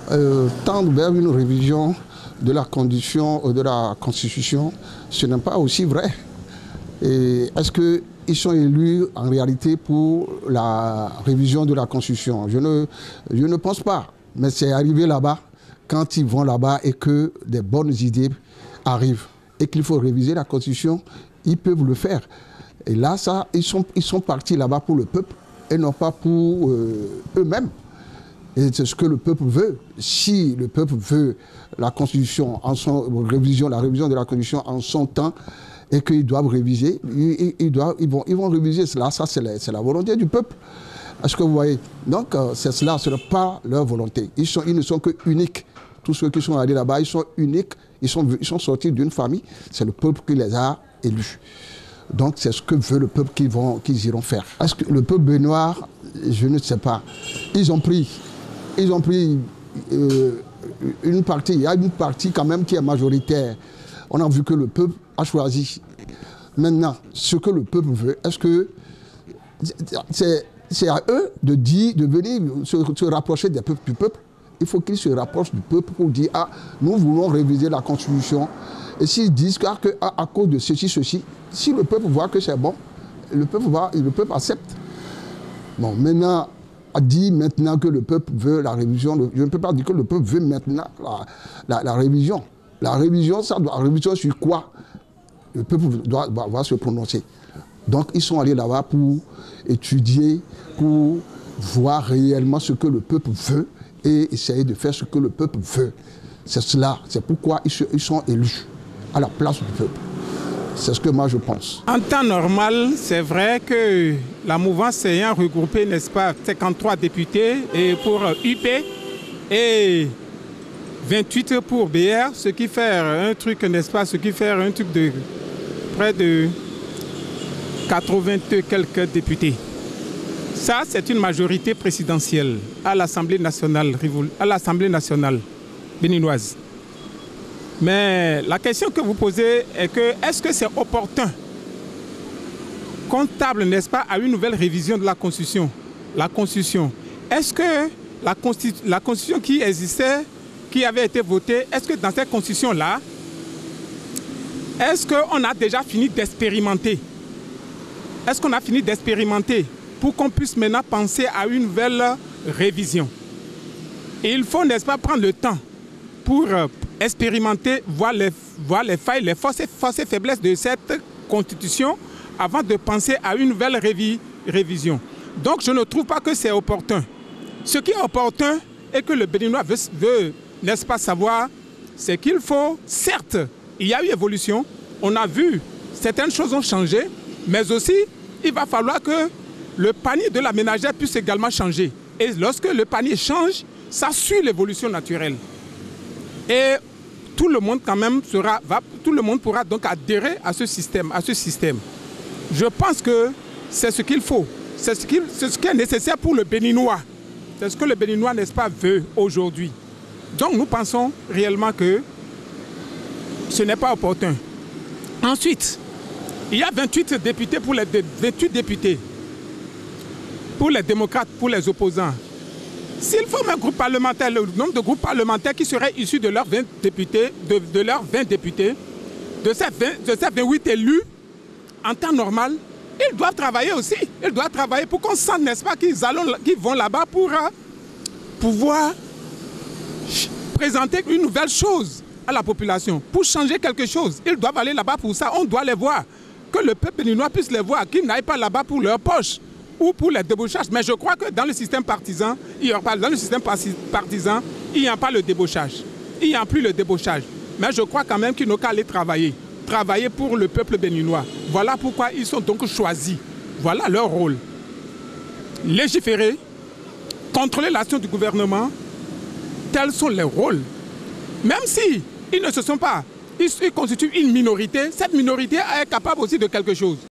tendre vers une révision de la Constitution, ce n'est pas aussi vrai. Est-ce qu'ils sont élus en réalité pour la révision de la Constitution? Je ne pense pas. Mais c'est arrivé là-bas, quand ils vont là-bas et que des bonnes idées arrivent et qu'il faut réviser la Constitution, ils peuvent le faire. Et là, ils sont partis là-bas pour le peuple et non pas pour eux-mêmes. Et c'est ce que le peuple veut. Si le peuple veut la Constitution, la révision de la Constitution en son temps, et qu'ils doivent réviser, ils vont réviser cela. Ça, c'est la volonté du peuple. Est-ce que vous voyez? Donc, c'est cela, ce n'est pas leur volonté. Ils ne sont que uniques. Tous ceux qui sont allés là-bas, ils sont uniques. Ils sont sortis d'une famille. C'est le peuple qui les a élus. Donc, c'est ce que veut le peuple qu'ils iront faire. Est-ce que le peuple béninois, je ne sais pas. Ils ont pris une partie. Il y a une partie quand même qui est majoritaire. On a vu que le peuple a choisi. Maintenant, ce que le peuple veut, est-ce que c'est à eux de venir se rapprocher du peuple? Il faut qu'ils se rapprochent du peuple pour dire « Ah, nous voulons réviser la Constitution ». Et s'ils disent qu'à cause de ceci, si le peuple voit que c'est bon, le peuple accepte. Bon, maintenant, a dit maintenant que le peuple veut la révision. Je ne peux pas dire que le peuple veut maintenant la révision. La révision, révision sur quoi? Le peuple va se prononcer. Donc, ils sont allés là-bas pour étudier, pour voir réellement ce que le peuple veut et essayer de faire ce que le peuple veut. C'est cela, c'est pourquoi ils sont élus à la place du peuple. C'est ce que moi je pense. En temps normal, c'est vrai que la mouvance ayant regroupé, n'est-ce pas, 53 députés et pour UP et 28 pour BR, ce qui fait un truc, n'est-ce pas, ce qui fait un truc de près de 80 quelques députés. Ça, c'est une majorité présidentielle à l'Assemblée nationale béninoise. Mais la question que vous posez est que est-ce que c'est opportun, comptable, n'est-ce pas, à une nouvelle révision de la Constitution? La Constitution. Est-ce que la Constitution qui existait, qui avait été votée, est-ce que dans cette Constitution-là, est-ce qu'on a déjà fini d'expérimenter? Est-ce qu'on a fini d'expérimenter pour qu'on puisse maintenant penser à une nouvelle révision? Et il faut, n'est-ce pas, prendre le temps pour expérimenter, voir les failles, les forces et faiblesses de cette Constitution avant de penser à une nouvelle révision. Donc je ne trouve pas que c'est opportun. Ce qui est opportun et que le Béninois veut n'est-ce pas, savoir, c'est qu'il faut, certes, il y a eu évolution, on a vu, certaines choses ont changé, mais aussi, il va falloir que le panier de la ménagère puisse également changer. Et lorsque le panier change, ça suit l'évolution naturelle. Et tout le monde quand même tout le monde pourra donc adhérer à ce système. Je pense que c'est ce qu'il faut. C'est ce qui est nécessaire pour le Béninois. C'est ce que le Béninois, n'est-ce pas, veut aujourd'hui. Donc nous pensons réellement que ce n'est pas opportun. Ensuite, il y a 28 députés pour les 28 députés. Pour les démocrates, pour les opposants. S'ils forment un groupe parlementaire, le nombre de groupes parlementaires qui seraient issus de leurs 20 députés, de leurs 20 députés, de ces 28 élus, en temps normal, ils doivent travailler aussi. Ils doivent travailler pour qu'on sente, n'est-ce pas, qu'ils vont là-bas pour pouvoir présenter une nouvelle chose à la population, pour changer quelque chose. Ils doivent aller là-bas pour ça. On doit les voir. Que le peuple béninois puisse les voir, qu'ils n'aillent pas là-bas pour leur poche ou pour les débauchages. Mais je crois que dans le système partisan, il n'y a pas le débauchage. Il n'y a plus le débauchage. Mais je crois quand même qu'ils n'ont qu'à aller travailler. Travailler pour le peuple béninois. Voilà pourquoi ils sont donc choisis. Voilà leur rôle. Légiférer, contrôler l'action du gouvernement, tels sont les rôles. Même si ils ne se sont pas, ils constituent une minorité, cette minorité est capable aussi de quelque chose.